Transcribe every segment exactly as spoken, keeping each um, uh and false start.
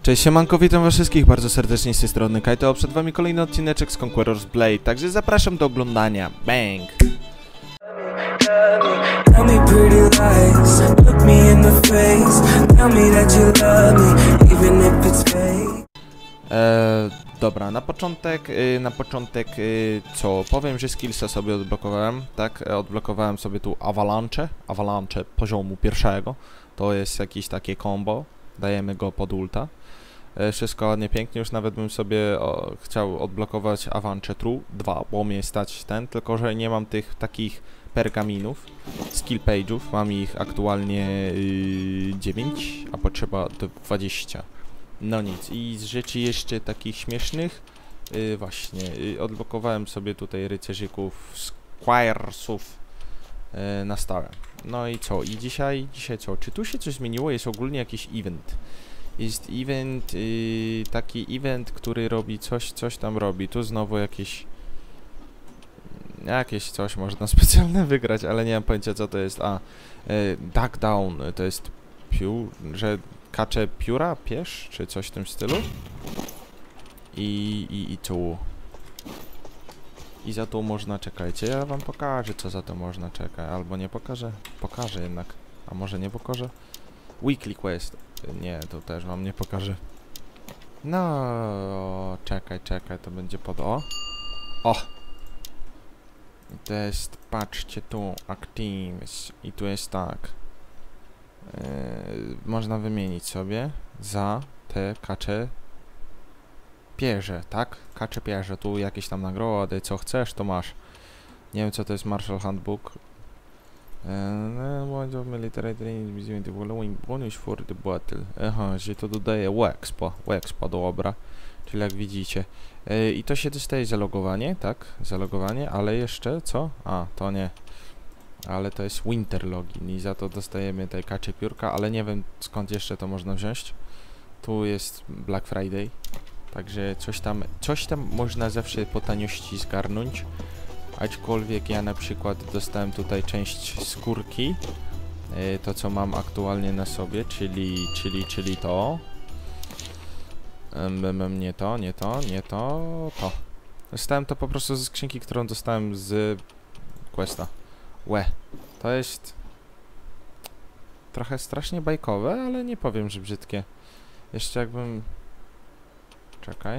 Cześć, siemanko, witam was wszystkich bardzo serdecznie z tej strony Kajto, przed wami kolejny odcineczek z Conqueror's Blade, także zapraszam do oglądania. Bang! Eee, dobra, na początek, yy, na początek, yy, co powiem, że skillsa sobie odblokowałem, tak, e, odblokowałem sobie tu Avalanche, Avalanche poziomu pierwszego, to jest jakieś takie combo, dajemy go pod ulta. Wszystko ładnie, pięknie, już nawet bym sobie o, chciał odblokować Avalanche True dwa, bo mnie stać ten, tylko że nie mam tych takich pergaminów, skill page'ów, mam ich aktualnie yy, dziewięć, a potrzeba dwadzieścia. No nic, i z rzeczy jeszcze takich śmiesznych, yy, właśnie, yy, odblokowałem sobie tutaj rycerzyków, Squiresów yy, na stałe. No i co, i dzisiaj, dzisiaj co, czy tu się coś zmieniło? Jest ogólnie jakiś event. Jest event, yy, taki event, który robi coś, coś tam robi. Tu znowu jakieś, jakieś coś można specjalne wygrać, ale nie mam pojęcia co to jest. A, yy, duck down, to jest piór, że kacze pióra, piesz, czy coś w tym stylu. I, i, i tu. I za to można, czekajcie, ja wam pokażę co za to można, czekaj, albo nie pokażę, pokażę jednak, a może nie pokażę. Weekly quest. Nie, to też wam nie pokażę. No, czekaj, czekaj, to będzie pod o. O! To jest, patrzcie tu, Actives. I tu jest tak. Yy, można wymienić sobie za te kacze pierze, tak? Kacze pierze, tu jakieś tam nagrody, co chcesz, to masz. Nie wiem co to jest Marshall Handbook. Uh, military training using the following bonus for the battle. Aha, że to dodaje Wexpa, Wexpa, dobra. Czyli jak widzicie. Yy, I to się dostaje za logowanie, tak? Za logowanie, ale jeszcze co? A, to nie. Ale to jest Winter Login i za to dostajemy tej kacze piórka, ale nie wiem skąd jeszcze to można wziąć. Tu jest Black Friday. Także coś tam, coś tam można zawsze po taniości zgarnąć. Aczkolwiek ja na przykład dostałem tutaj część skórki, yy, to co mam aktualnie na sobie, czyli, czyli, czyli to. Um, nie to, nie to, nie to, to. Dostałem to po prostu ze skrzynki, którą dostałem z questa. Łe, to jest trochę strasznie bajkowe, ale nie powiem, że brzydkie. Jeszcze jakbym... Czekaj.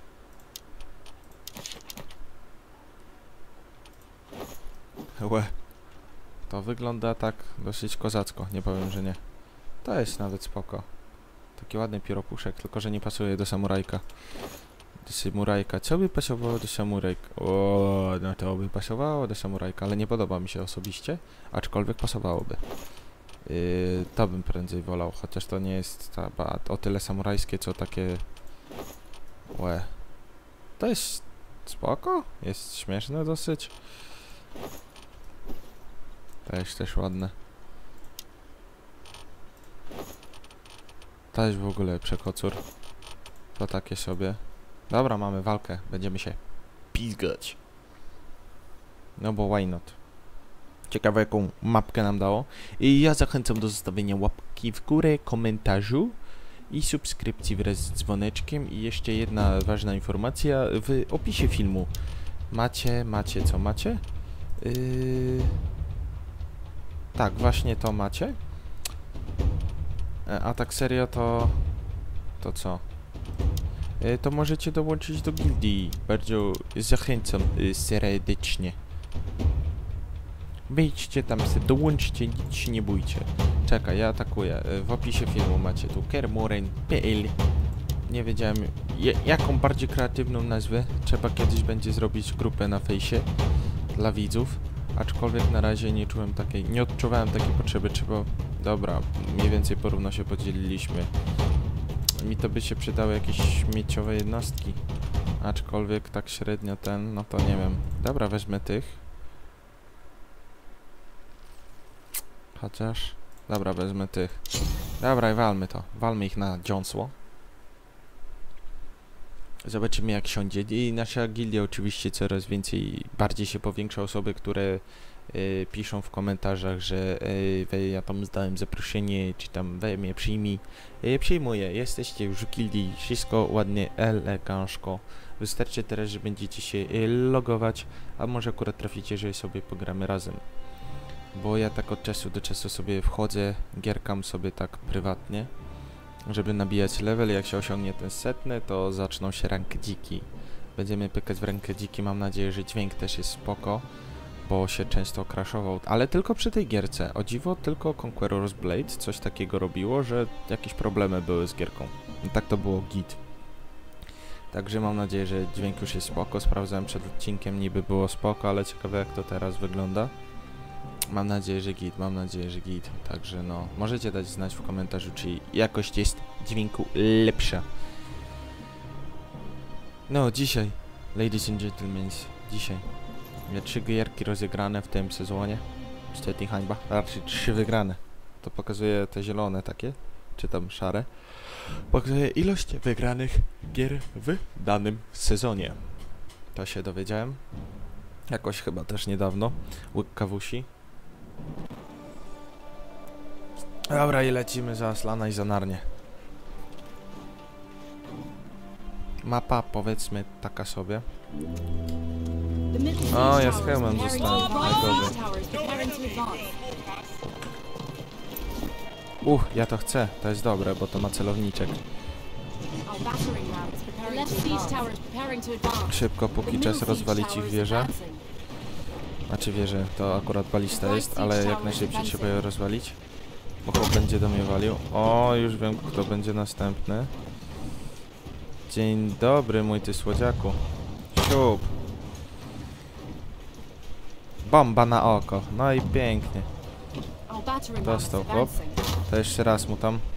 Łe. To wygląda tak dosyć kozacko, nie powiem, że nie. To jest nawet spoko. Taki ładny pióropuszek, tylko że nie pasuje do samurajka. Do samurajka. Co by pasowało do samurajka? O, no to by pasowało do samurajka, ale nie podoba mi się osobiście, aczkolwiek pasowałoby. Yy, to bym prędzej wolał, chociaż to nie jest ta, ba, o tyle samurajskie, co takie... Łe. To jest spoko, jest śmieszne dosyć. To jest też ładne. To jest w ogóle przekocur. To takie sobie. Dobra, mamy walkę. Będziemy się pizgać. No bo why not? Ciekawe jaką mapkę nam dało. I ja zachęcam do zostawienia łapki w górę, komentarzu i subskrypcji wraz z dzwoneczkiem. I jeszcze jedna ważna informacja. W opisie filmu macie, macie, co macie? Yy... Tak, właśnie to macie. A tak serio to... To co? E, to możecie dołączyć do gildii. Bardzo zachęcam y, serdecznie. Wejdźcie tam, dołączcie, nic się nie bójcie. Czekaj, ja atakuję. W opisie filmu macie tu kermoren kropka p l. Nie wiedziałem je, jaką bardziej kreatywną nazwę. Trzeba kiedyś będzie zrobić grupę na fejsie dla widzów. Aczkolwiek na razie nie czułem takiej, nie odczuwałem takiej potrzeby, trzeba... Dobra, mniej więcej porówno się podzieliliśmy. Mi to by się przydały jakieś śmieciowe jednostki. Aczkolwiek tak średnio ten, no to nie wiem. Dobra, wezmę tych. Chociaż... Dobra, wezmę tych. Dobra, i walmy to. Walmy ich na dziąsło. Zobaczymy jak siądzie. I nasza gildia oczywiście coraz więcej, bardziej się powiększa, osoby, które y, piszą w komentarzach, że y, we, ja tam zdałem zaproszenie, czy tam we mnie przyjmij. Y, przyjmuję, jesteście już w gildii, wszystko ładnie, elegancko. Wystarczy teraz, że będziecie się y, logować, a może akurat traficie, że sobie pogramy razem. Bo ja tak od czasu do czasu sobie wchodzę, gierkam sobie tak prywatnie, żeby nabijać level. Jak się osiągnie ten setny, to zaczną się rankedziki. Będziemy pykać w rankedziki, mam nadzieję, że dźwięk też jest spoko, bo się często crashował, ale tylko przy tej gierce. O dziwo, tylko Conqueror's Blade coś takiego robiło, że jakieś problemy były z gierką. No tak to było git. Także mam nadzieję, że dźwięk już jest spoko. Sprawdzałem przed odcinkiem, niby było spoko, ale ciekawe jak to teraz wygląda. Mam nadzieję, że git, mam nadzieję, że git. Także no, możecie dać znać w komentarzu, czy jakość jest dźwięku lepsza. No, dzisiaj, ladies and gentlemen, dzisiaj ja trzy gierki rozegrane w tym sezonie. Niestety hańba, raczej trzy wygrane. To pokazuje te zielone takie, czy tam szare. Pokazuje ilość wygranych gier w danym sezonie. To się dowiedziałem. Jakoś chyba też niedawno. Łyk kawusi. Dobra, i lecimy za Aslana i za Narnię. Mapa, powiedzmy, taka sobie. O, ja z hełmem zostałem. Najgorzej. Uch, ja to chcę. To jest dobre, bo to ma celowniczek. Szybko, póki czas rozwalić ich wieżę. Znaczy wieżę, to akurat balista jest, ale jak najszybciej trzeba ją rozwalić. Bo chłop będzie do mnie walił. O, już wiem, kto będzie następny. Dzień dobry, mój ty słodziaku. Siup. Bomba na oko. No i pięknie. Dostał chłop. To jeszcze raz mu tam.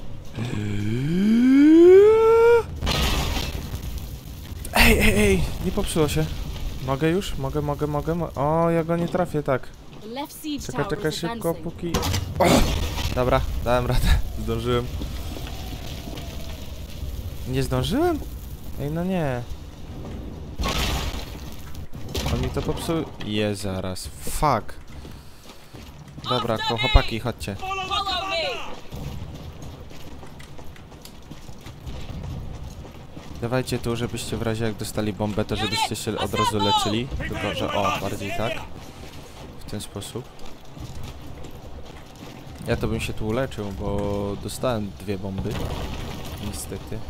Ej, ej, ej, nie popsuło się. Mogę już? Mogę, mogę, mogę. Mo o, ja go nie trafię, tak. Czekaj, czekaj, szybko, póki... O! Dobra, dałem radę. Zdążyłem. Nie zdążyłem? Ej, no nie. On mi to popsuł. Je, zaraz. Fuck. Dobra, chłopaki, chodźcie. Dawajcie tu, żebyście w razie jak dostali bombę, to żebyście się od razu leczyli. Tylko, że o, bardziej tak. W ten sposób. Ja to bym się tu uleczył, bo dostałem dwie bomby. Niestety.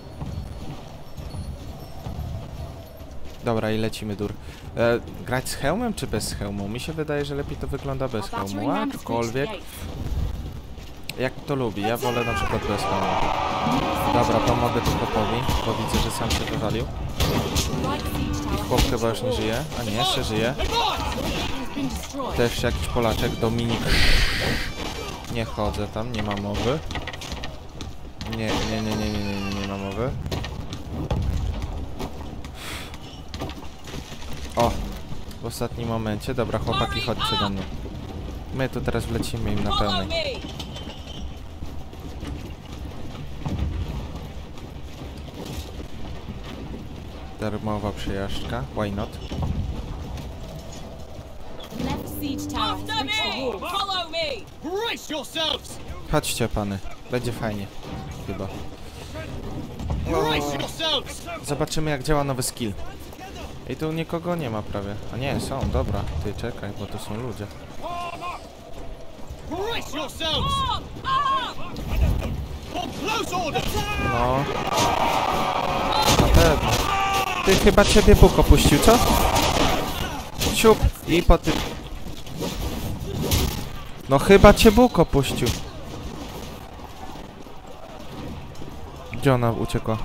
Dobra, i lecimy dur. E, grać z hełmem czy bez hełmu? Mi się wydaje, że lepiej to wygląda bez hełmu, aczkolwiek... Jak to lubi, ja wolę na przykład bez hełmu. Dobra, pomogę tu chłopowi, bo widzę, że sam się wywalił. I chłop chyba już nie żyje. A nie, jeszcze żyje. Też jakiś Polaczek, Dominik. Nie chodzę tam, nie ma mowy. Nie, nie, nie, nie, nie, nie, nie, nie ma mowy. O, w ostatnim momencie. Dobra, chłopaki, chodźcie do mnie. My tu teraz wlecimy im na pełnej. Darmowa przejażdżka, why not? Chodźcie, pany, będzie fajnie, chyba. O, zobaczymy, jak działa nowy skill. I tu nikogo nie ma prawie. A nie, są, dobra. Ty czekaj, bo to są ludzie. No. Na pewno. Ty chyba ciebie Bóg opuścił, co? Siup. I po tym... No chyba cię Bóg opuścił. Gdzie ona uciekła?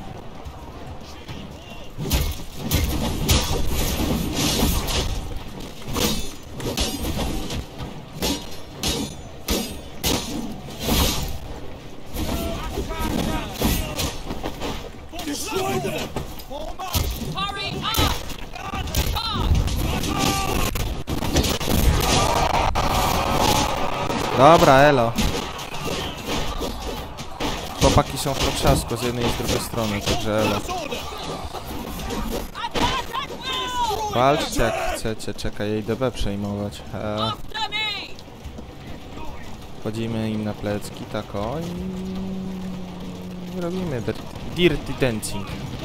Dobra, elo. Chłopaki są w potrzasku z jednej i z drugiej strony, także elo. Walczcie jak chcecie? Czekaj, jej D B przejmować. E, wchodzimy im na plecki, tak o i robimy dirty dancing.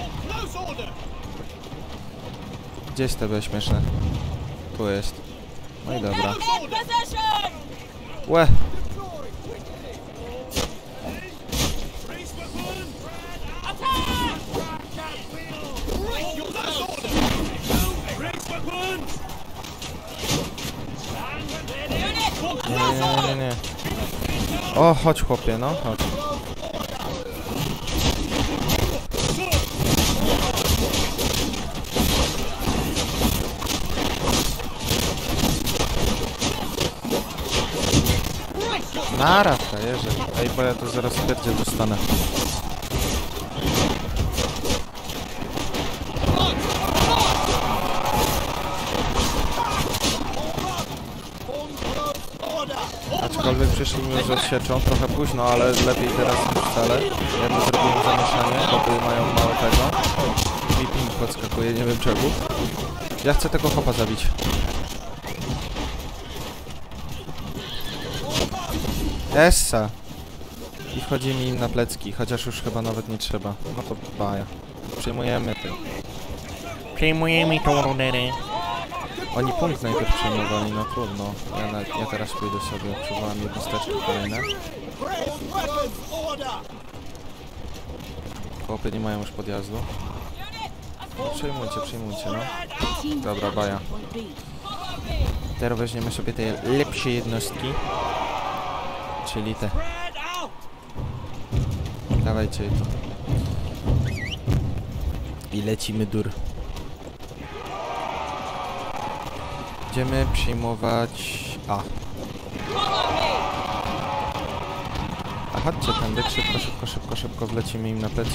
Gdzie jest D B śmieszne? Tu jest. No i dobra. Łe! Nie, nie, nie, nie. O, chodź chłopie, no, chodź. Nara, frajerze. Ej, bo ja to zaraz pierdzie dostanę. Aczkolwiek przyszli mi już rozsieczą, trochę późno, ale lepiej teraz niż wcale. Ja to zrobiłem zamieszanie, bo mają mało tego. Mi ping podskakuje, nie wiem czemu. Ja chcę tego chopa zabić. Essa! I wchodzimy im na plecki, chociaż już chyba nawet nie trzeba. No to baja. Przyjmujemy to. Przyjmujemy tą ruderę. Oni punkt najpierw przejmowali, no trudno. Ja, na, ja teraz pójdę sobie, przywołam jednosteczki kolejne. Chłopy nie mają już podjazdu. Przyjmujcie, przyjmujcie, no. Dobra, baja. Teraz weźmiemy sobie te lepsze jednostki. Czyli te. Dawajcie to. I lecimy dur. Będziemy przyjmować... A. A chodźcie tędy, szybko, szybko, szybko, szybko wlecimy im na plecy.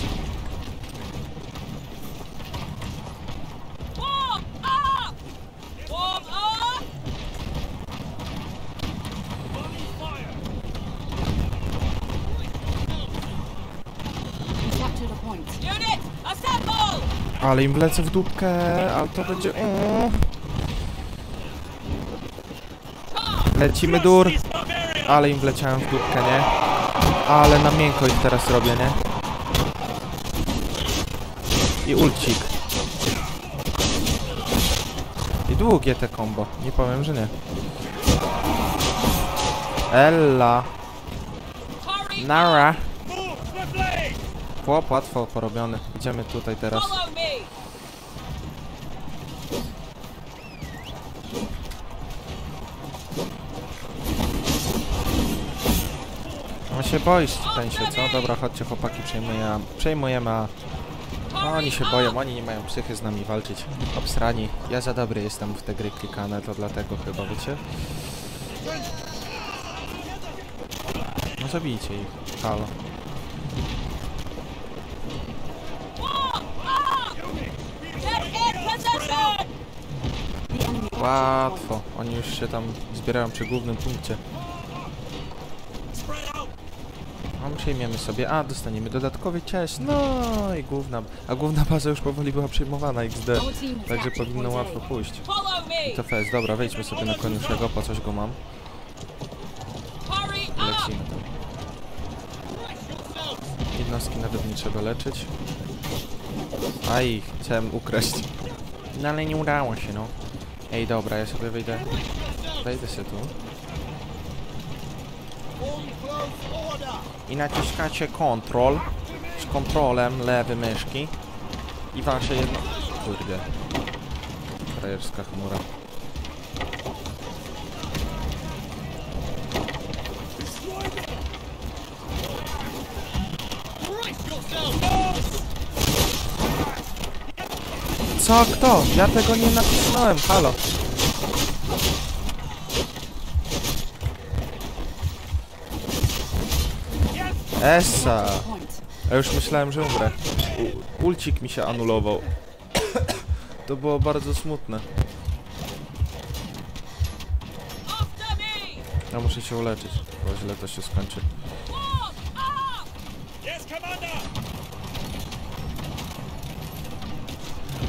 Ale im wlecę w dupkę, ale to będzie... Mm. Lecimy dur. Ale im wleciałem w dupkę, nie? Ale na miękko ich teraz robię, nie? I ulcik. I długie te combo. Nie powiem, że nie. Ella. Nara. Chłop, łatwo porobiony. Idziemy tutaj teraz. No się boisz, ten się, co? Dobra, chodźcie chłopaki, przejmujemy, przejmujemy, a... No, oni się boją, oni nie mają psychy z nami walczyć. Obsrani. Ja za dobry jestem w te gry klikane, to dlatego chyba, wiecie? No zabijcie ich, halo. Łatwo, oni już się tam zbierają przy głównym punkcie. No, przyjmiemy sobie, a dostaniemy dodatkowy cieć, no i główna, a główna baza już powoli była przejmowana X D, także powinno łatwo pójść. I to fest, dobra, wejdźmy sobie na koniuszego, po coś go mam. Lecimy tam. Jednostki nawet nie trzeba leczyć. Aj, chciałem ukraść. No ale nie udało się, no. Ej, dobra, ja sobie wejdę. Wejdę się tu. I naciskacie Ctrl z kontrolem lewy myszki. I wasze jedno... Kurde. Frajerska chmura. Co? Kto? Ja tego nie napisałem, halo. Essa. Ja już myślałem, że umrę. U ulcik mi się anulował. To było bardzo smutne. Ja muszę się uleczyć, bo źle to się skończy.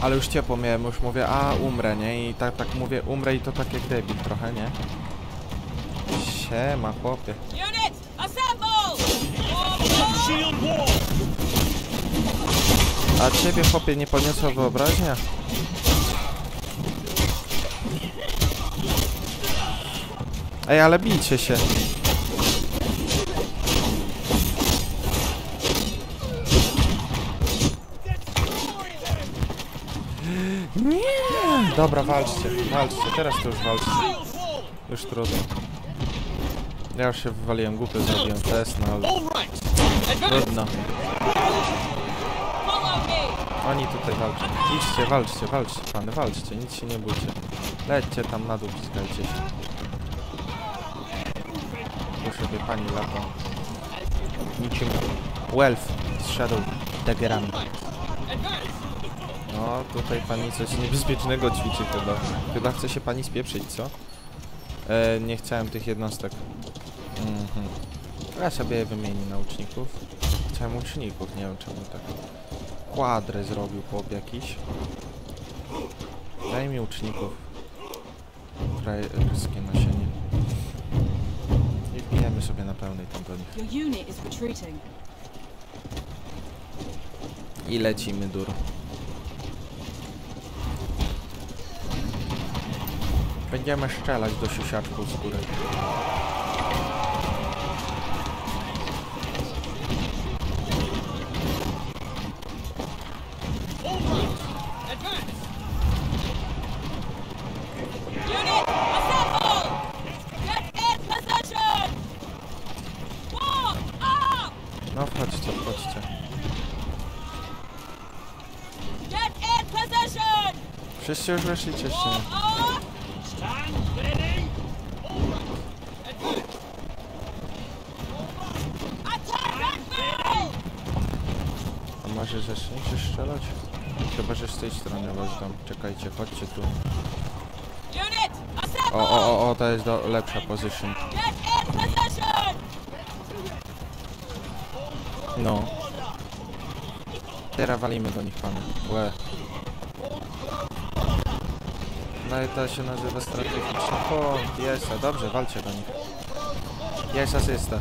Ale już ciepło miałem, już mówię, a umrę, nie? I tak, tak mówię, umrę i to tak jak debil trochę, nie? Siema, chłopie. A ciebie, chłopie, nie podniosła wyobraźnia? Ej, ale bijcie się. Nie! Dobra, walczcie, walczcie, teraz to już walczcie. Już trudno. Ja już się wywaliłem, głupio zrobiłem test, no ale... Trudno. Oni tutaj walczą. Idźcie, walczcie, walczcie, pany, walczcie, nic się nie bójcie. Lećcie tam na dół, piskajcie się. Tu sobie pani lata. Niczym Welf z Shadow Daggerami. No, tutaj pani coś niebezpiecznego ćwiczy chyba. Chyba chce się pani spieprzyć, co? E, nie chciałem tych jednostek. Mhm. Ja sobie je wymienię na uczników. Chciałem uczników, nie wiem czemu tak. Kwadrę zrobił chłop jakiś. Daj mi uczników. Frajerskie nasienie. I wbijemy sobie na pełnej tam do nich. I lecimy dur. Będziemy strzelać do siusiaczków z góry. No wchodźcie, wchodźcie. Wszyscy już weszli, czy jeszcze nie? A może zacznijcie strzelać? Chyba, że z tej strony was dam. Czekajcie, chodźcie tu. O, o, o, o, to jest do, lepsza position. No. Teraz walimy do nich, panu. Łe. No i to się nazywa strategiczny punkt. Jest, dobrze, walcie do nich. Jest asysta.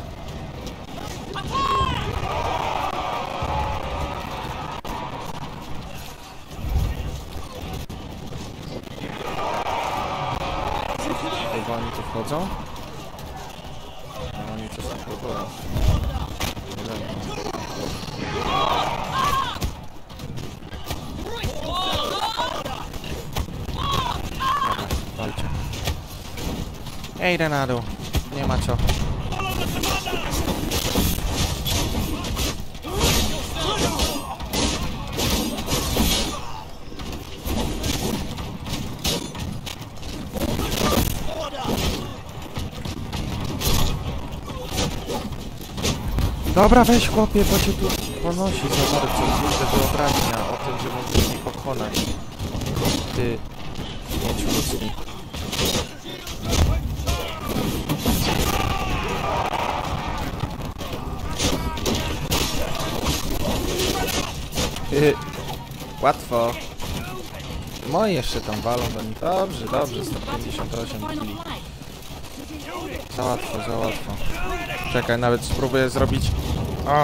Bo oni tu wchodzą? No oni to są próbują. Walcie. Ej, na dół. Nie ma co. Dobra, weź chłopie, bo cię tu ponosi za bardzo. Kurde, wyobraźnia o tym, że mógłbyś mnie pokonać. Ty, mieć ludzki. Yy, łatwo. Moi jeszcze tam walą do nich. Dobrze, dobrze, sto pięćdziesiąt osiem kili. Za łatwo, za łatwo. Czekaj, nawet spróbuję zrobić... Ach.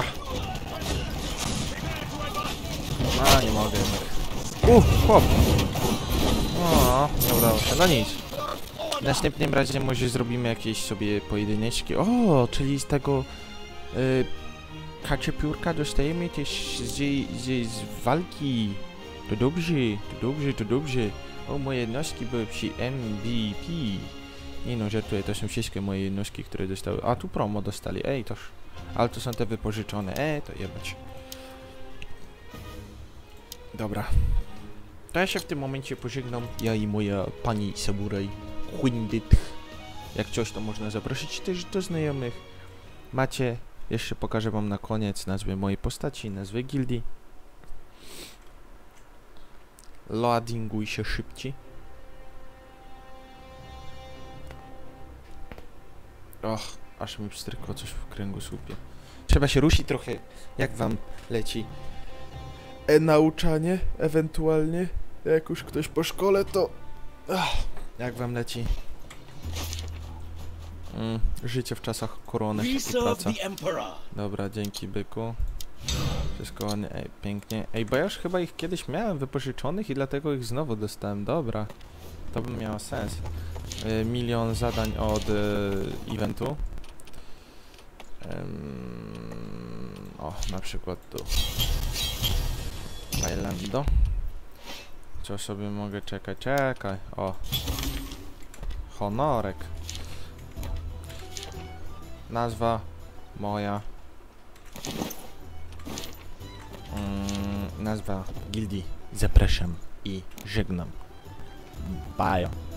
A, nie mogę. Uff, chłop. O, nie udało się. No nic. W następnym razie może zrobimy jakieś sobie pojedyneczki. O, czyli z tego... Y, kaczepiórka dostajemy też z, z, z walki. To dobrze, to dobrze, to dobrze. O, moje jednostki były przy M V P. Nie no, żartuję, to są wszystkie moje jednostki, które dostały. A, tu promo dostali, ej, toż. Ale to są te wypożyczone, ej, to jebać. Dobra. To ja się w tym momencie pożegnam. Ja i moja pani samuraj Huindit. Jak coś, to można zaprosić też do znajomych. Macie, jeszcze pokażę wam na koniec nazwę mojej postaci, nazwę gildii. Loadinguj się szybciej. Och, aż mi pstrykło coś w kręgosłupie. Trzeba się ruszyć trochę. Jak wam leci? E, nauczanie, ewentualnie. Jak już ktoś po szkole, to... Ach, jak wam leci? Mm, życie w czasach korony i praca. Dobra, dzięki byku. Wszystko ładnie, ej, pięknie. Ej, bo ja już chyba ich kiedyś miałem wypożyczonych i dlatego ich znowu dostałem. Dobra, to by miało sens. Y, milion zadań od y, eventu. Ym, o, na przykład tu. Bailando. Co sobie mogę czekać? Czekaj, o. Honorek. Nazwa moja. Mm, nazwa gildii. Zapraszam i żegnam. Bye.